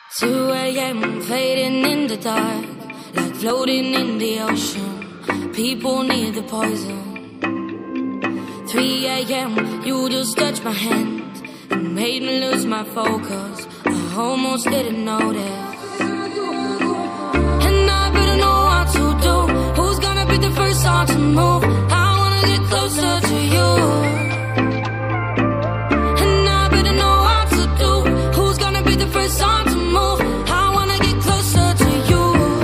2 a.m. fading in the dark, like floating in the ocean. People need the poison. 3 a.m. you just touched my hand and made me lose my focus. I almost didn't notice. And I better know what to do. Who's gonna be the first one to move? I wanna get closer to you. And I better know what to do. Who's gonna be the first one to move? I wanna get closer to you.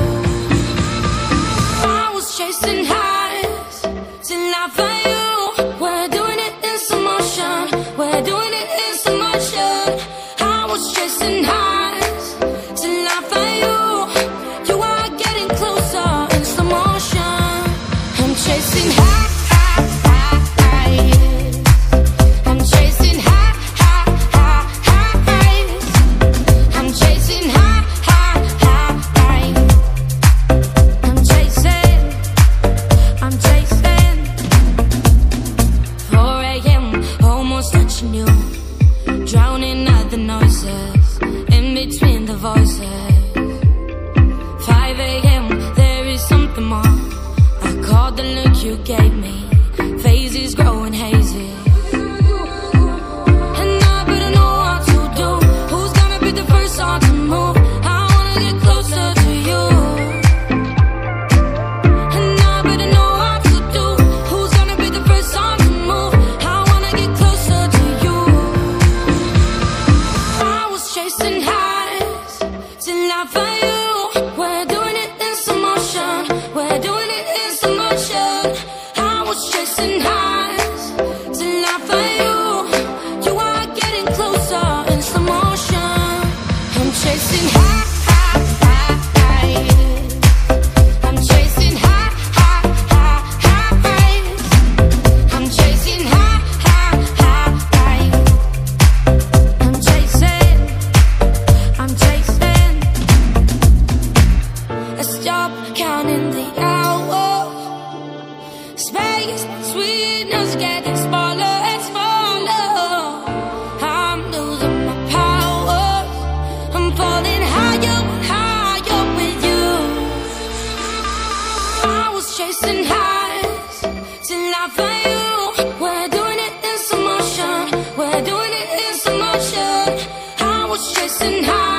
I was chasing highs till I found you. We're doing it in slow motion. We're doing it in slow motion. I was chasing highs till I found you. You are getting closer in slow motion. I'm chasing highs. I'm chasing highs. I'm chasing highs. I'm chasing. 4 a.m. almost touching you, drowning out the noises in between the voices. 5 a.m. there is something more. I caught the look you gave me. Phases growing hazy. And I better know what to do. Who's gonna be the first one to move? I wanna get closer to you. And I better know what to do. Who's gonna be the first one to move? I wanna get closer to you. I was chasing highs till I found you. We're doing it in slow motion. We're doing it in slow motion. I was chasing highs till I found you. You are getting closer in slow motion. I'm chasing highs. I'm chasing highs. I'm chasing highs. I'm chasing. I'm chasing. Let's stop counting the hours. Space between us getting smaller and smaller. I'm losing my power. I'm falling higher and higher with you. I was chasing highs till I found you. We're doing it in slow motion. We're doing it in slow motion. I was chasing highs.